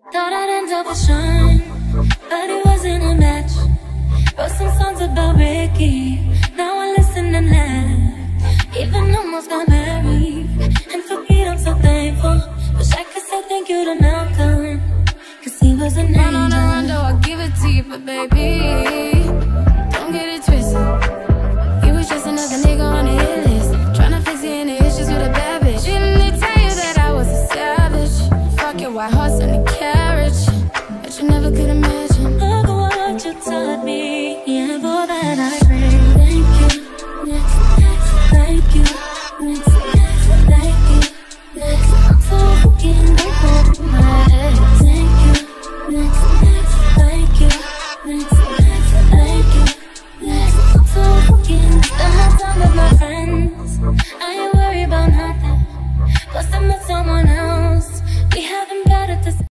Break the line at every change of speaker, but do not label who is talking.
Thought I'd end up with Sean, but it wasn't a match. Wrote some songs about Ricky, now I listen and laugh. Even almost got married, and for Pete I'm so thankful. Wish I could say thank you to Malcolm, cause he was an angel.
Run on a rondo, I'll give it to you, but baby, don't get it twisted. He was just another nigga on the hit list, tryna fix any issues with a bad bitch. Didn't they tell you that I was a savage? Fuck your white horse and a carriage, but you never could imagine.
Look what you taught me, yeah, boy.